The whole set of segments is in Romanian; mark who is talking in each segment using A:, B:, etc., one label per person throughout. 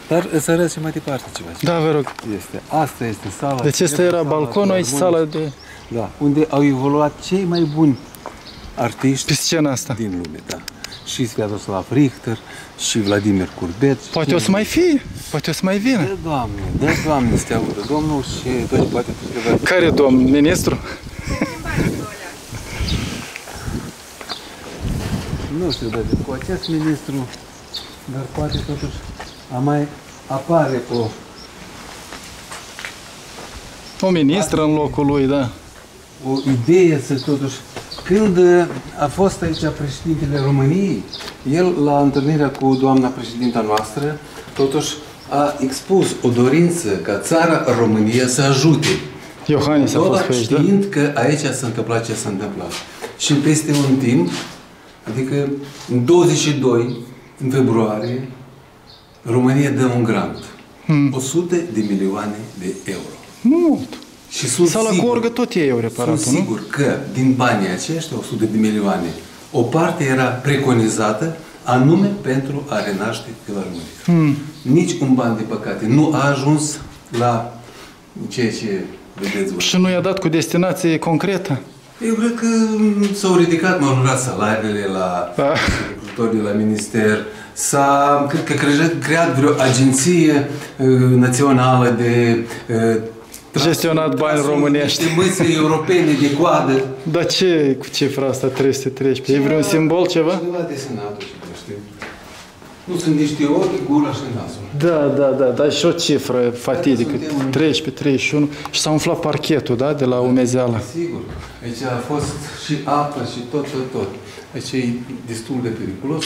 A: Dar să arăt mai departe ceva.
B: Da, vă rog.
A: Asta este sala.
B: Deci asta era balconul, aici sala de...
A: Da, unde au evoluat cei mai buni artiști
B: pe scena asta
A: din lume, da. Și Sviatoslav Richter, și Vladimir Curbet.
B: Poate o să mai fie, poate o să mai vină.
A: Dă, Doamne, să te audă Domnul și Doamne, poate trebuie...
B: Care domn? Ministru?
A: Nu știu, dar cu acest ministru, dar poate totuși mai apare
B: O ministră în locul lui, da.
A: O idee să totuși... Când a fost aici președintele României, el, la întâlnirea cu doamna președinta noastră, totuși a expus o dorință ca țara România să ajute.
B: Iohannis a fost pe aici, da?
A: Știind că aici s-a întâmplat ce s-a întâmplat. Și peste un timp, adică în 22 în februarie, România dă un grant. 100 de milioane de euro.
B: Mult.
A: Și sunt
B: Sala cu orgă tot ei au reparat-o,
A: Sunt sigur că din banii aceștia, 100 de milioane, o parte era preconizată anume pentru a renaște Filarmonia. Nici un ban, de păcate, nu a ajuns la ceea ce vedeți voi. Și
B: nu i-a dat cu destinație concretă?
A: Eu cred că s-au ridicat, m-au jurat salariile la lucrătorii de la minister, cred că creat vreo agenție națională de
B: gestionat bani românești.
A: Măsii europene de coadă.
B: Dar ce cu cifra asta 313? E vreun simbol, ceva?
A: Ceva de senatul, știu. Nu sunt niște ochi, gura și nasul.
B: Da, dar și o cifră fatidică, 13, 31. Și s-a umflat parchetul, da, de la umezeală.
A: Sigur. Aici a fost și apă și tot. Aici e destul de periculos,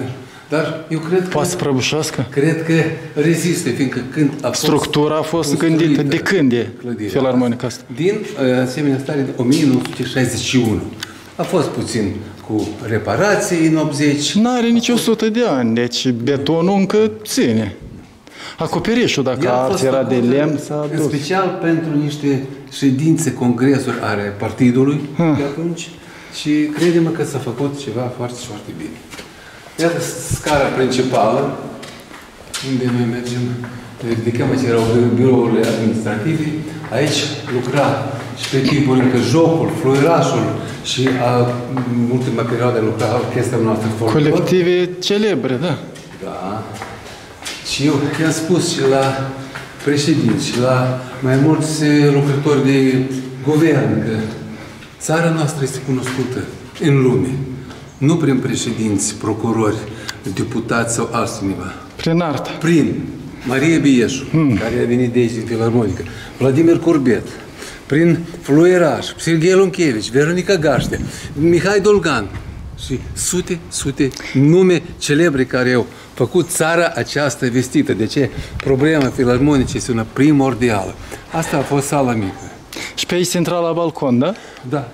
A: dar eu cred că...
B: Poate să prăbușească?
A: Cred că reziste, fiindcă când a fost...
B: Structura a fost gândită. De când e filarmonica asta?
A: Din asemenea stare de 1961. A fost puțin cu reparații în 80.
B: N-are nici 100 de ani, deci betonul încă ține. Acoperișul, dacă arți era de lemn, s-a dus.
A: În special pentru niște ședințe, congresuri ale partidului de atunci și crede-mă că s-a făcut ceva foarte, foarte bine. Iată scara principală, unde noi mergem, ridicăm aici erau birourile administrative, aici lucra și pe timpul încă jocul, fluierașul și în ultima perioadă lucra orchestra noastră folclor.
B: Colective celebre, da.
A: Da. Și eu i-am spus și la președinți și la mai mulți lucrători de guvern că țara noastră este cunoscută în lume. Nu prin președinți, procurori, deputați sau altcineva.
B: Prin artă.
A: Prin Maria Bieșu, care a venit de aici, din Filarmonică, Vladimir Curbet, prin fluieraș, Serghei Lunchevici, Veronica Gaștea, Mihai Dolgan și sute nume celebre care au făcut țara aceasta vestită. De ce? Problema filarmonică este una primordială. Asta a fost sala mică.
B: Și pe aici se intra la balcon, da?
A: Da.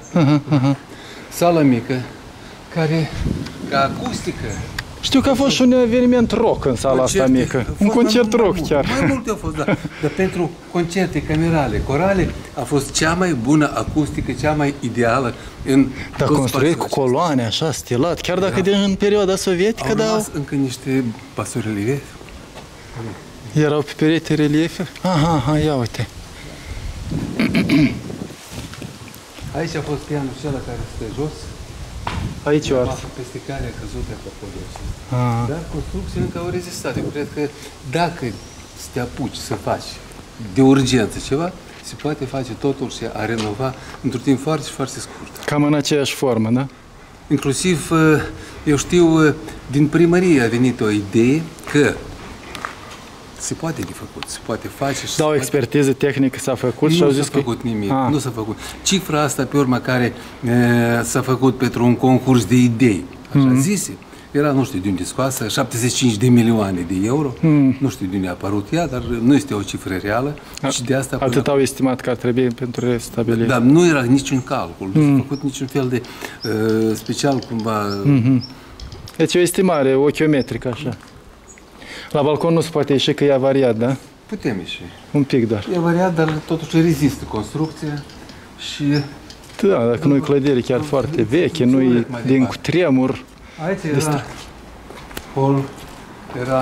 A: Sala mică, care, ca acustică...
B: Știu că a fost și un eveniment rock în sala asta mică. Un concert rock chiar.
A: Mai multe au fost, da. Dar pentru concerte camerale, corale, a fost cea mai bună acustică, cea mai ideală în...
B: Dar construit cu coloane, așa, stilat, chiar dacă din perioada sovietică,
A: au rămas încă niște basorelieve.
B: Erau pe perete reliefe? Aha, ia uite.
A: Aici a fost pianul acela care stă jos.
B: Aici o ars.
A: Peste care a căzut acoperișul acesta. Dar construcțiile încă au rezistat. Eu cred că dacă te apuci să faci de urgență ceva, se poate face totul și a renova într-un timp foarte, foarte scurt.
B: Cam în aceeași formă, da?
A: Inclusiv, eu știu, din primărie a venit o idee că se poate de făcut, se poate face și...
B: Da, o expertiză tehnică s-a făcut și au zis că...
A: Nu s-a făcut nimic, nu s-a făcut. Cifra asta, pe urma care s-a făcut pentru un concurs de idei, așa zise, era, nu știu de unde scoasă, 75 de milioane de euro, nu știu de unde a apărut ea, dar nu este o cifră reală. Și de asta...
B: Atât au estimat că ar trebui pentru restabilire.
A: Dar nu era niciun calcul, nu s-a făcut niciun fel de special, cumva...
B: Deci o estimare ochiometrică, așa. La balcon nu se poate ieși că e avariat, da?
A: Putem ieși.
B: Un pic doar.
A: E avariat, dar totuși rezistă construcția și...
B: Da, dacă nu e clădire chiar foarte veche, nu e din cutremur.
A: Aici era hol, era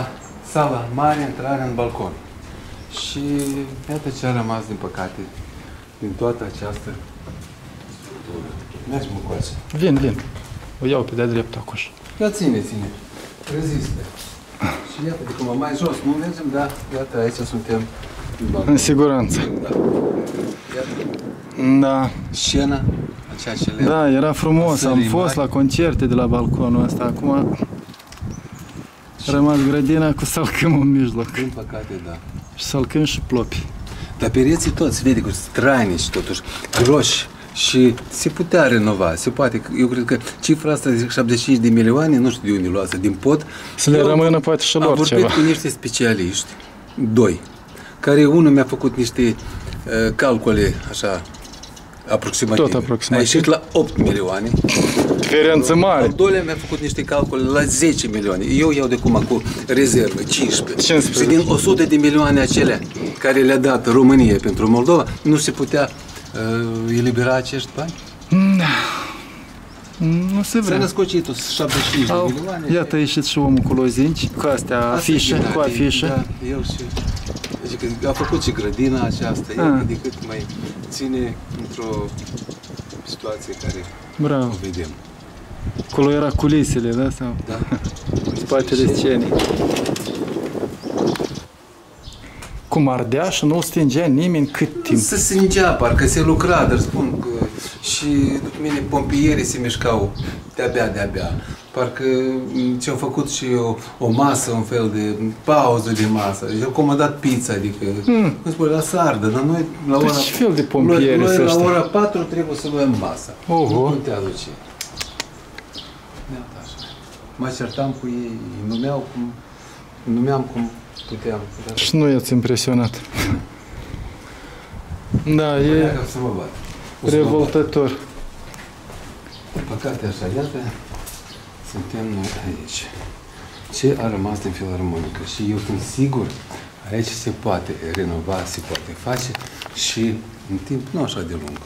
A: sala mare, intrarea în balcon. Și iată ce a rămas, din păcate, din toată această structură. Mergi, mă, coace.
B: Vin. O iau pe de-a dreptul acum.
A: Ia ține. Rezistă. Și iată, de cum mai jos nu mergem, dar iată, aici suntem în balcon.
B: În siguranță.
A: Da. Iată.
B: Da.
A: Scena, aceea ce le...
B: Da, era frumos. Am fost la concerte de la balconul ăsta. Acum a rămas grădina cu salcâm în mijloc.
A: Din păcate, da.
B: Și salcâm și plopi.
A: Dar pereții toți, vede, cu stranici, totuși, groși. Și se putea renova, se poate. Eu cred că cifra asta de 75 de milioane, nu știu de unde luasă, din pod.
B: Să le rămână poate și lor ceva.
A: Am vorbit cu niște specialiști, doi, care unul mi-a făcut niște calcule, așa, aproximativ.
B: Tot aproximativ.
A: A ieșit la 8 milioane.
B: Diferență mare.
A: Al doilea mi-a făcut niște calcule la 10 milioane. Eu iau de acum cu rezervă, 15. Și din 100 de milioane acelea care le-a dat România pentru Moldova, nu se putea elibera acești bani?
B: Nu se vrea.
A: S-a născocit 75 de milioane.
B: Iată, a ieșit și omul cu lozinci, cu astea afișe, cu afișe.
A: Da, el și... Deci a făcut și grădina aceasta, el de cât mai ține într-o situație care
B: Bravo.
A: o vedem.
B: Acolo era culisele, da? Sau?
A: Da.
B: Spatele scenei. Cum ardea și nu stingea nimeni cât timp?
A: Se stingea, parcă se lucra, dar spun că și după mine pompierii se mișcau de-abia. Parcă ce-au făcut și o masă, un fel de pauză de masă. Deci au comandat pizza, adică, cum spune, la sardă, dar noi la ora...
B: Ce fel de pompieri
A: noi la
B: ăștia?
A: ora 4 trebuie să luăm masa.
B: Oho.
A: Nu contează ce. Iată așa. Mă certam cu ei, numeam cum puteam.
B: Și nu i-ați impresionat. Da, e
A: Să mă bat.
B: revoltător.
A: Din păcate așa, iată, suntem noi aici. Ce a rămas din filarmonică? Și eu sunt sigur, aici se poate renova, se poate face și în timp nu așa de lung.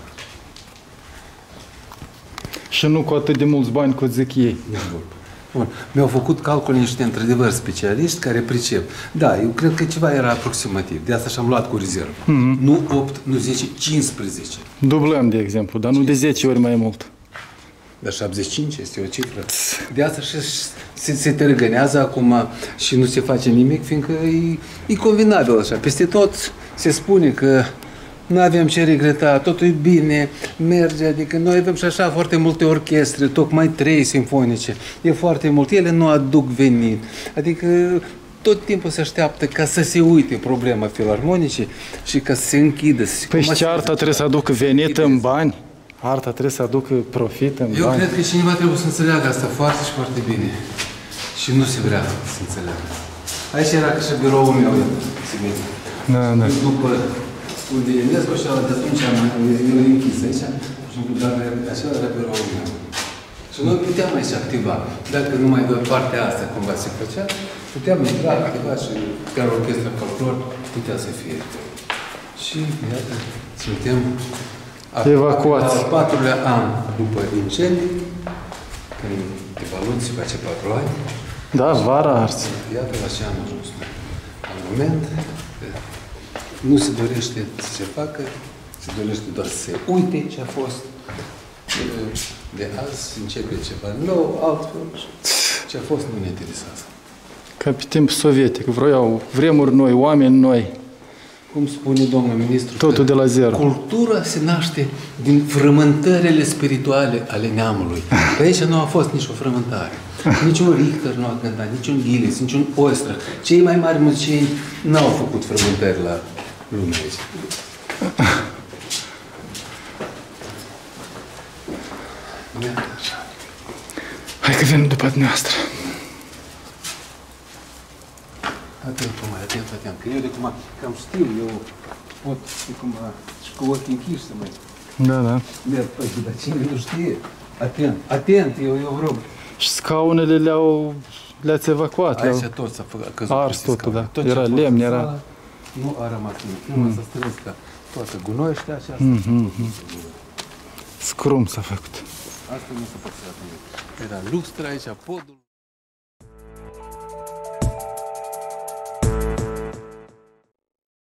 B: Și nu cu atât de mulți bani cât zic ei.
A: Bun. Mi-au făcut calcule niște, într-adevăr, specialiști care pricep. Da, eu cred că ceva era aproximativ. De asta și-am luat cu rezervă. Nu 8, nu 10, 15.
B: Dublăm, de exemplu, dar nu de 10 ori mai mult.
A: Dar 75 este o cifră. De asta și se tărgănează acum și nu se face nimic, fiindcă e convenabil așa. Peste tot se spune că nu avem ce regreta, totul e bine, merge, adică noi avem și așa foarte multe orchestre, tocmai 3 simfonice, e foarte mult, ele nu aduc venit, adică tot timpul se așteaptă ca să se uite problema filarmonicii și ca să se închidă.
B: Păi și arta trebuie să aducă venit în bani? Arta trebuie să aducă profit în bani?
A: Eu cred că cineva trebuie să înțeleagă asta foarte și foarte bine și nu se vrea să înțeleagă. Aici era că și biroul meu,
B: Da.
A: după unde e UNESCO și de atunci eu e închis aici, și dar acela era biroul meu. Și noi puteam aici activa. Dacă numai doar partea asta cumva se făcea, puteam intra, activa și chiar orchestra folclor putea să fie. Și iată, suntem
B: evacuați.
A: Al 4-lea an după incendii, când evaluăm se face 4 ani.
B: Da, vara ars.
A: Iată la ce am ajuns. Al moment, nu se dorește să se facă, se dorește doar să se uite ce a fost. De azi începe ceva nou, altfel. Ce a fost nu ne interesează.
B: Ca pe timp sovietic. Vroiau vremuri noi, oameni noi.
A: Cum spune domnul ministru,
B: totul de la zero.
A: Cultura se naște din frământările spirituale ale neamului. Pe aici nu a fost nicio frământare. Niciun Richter nu a cântat, niciun Gilles, niciun Oestră. Cei mai mari muzicieni n-au făcut frământări la lumea aici.
B: Hai că venim după dumneavoastră.
A: Atent, că eu de cum cam știu, eu pot de cum și cu ochii închiși să mai...
B: Da.
A: Dar cine nu știe? Atent, eu rog.
B: Și scaunele le-ați evacuat.
A: Aici tot s-a căzut.
B: Ars totul, da. Era lemn, era...
A: Nu a rămas nimic. S-a strâns ca toată gunoiul ăștia și asta.
B: Scrum s-a făcut.
A: Asta nu s-a păstrat nimic. Era lustră aici, podul.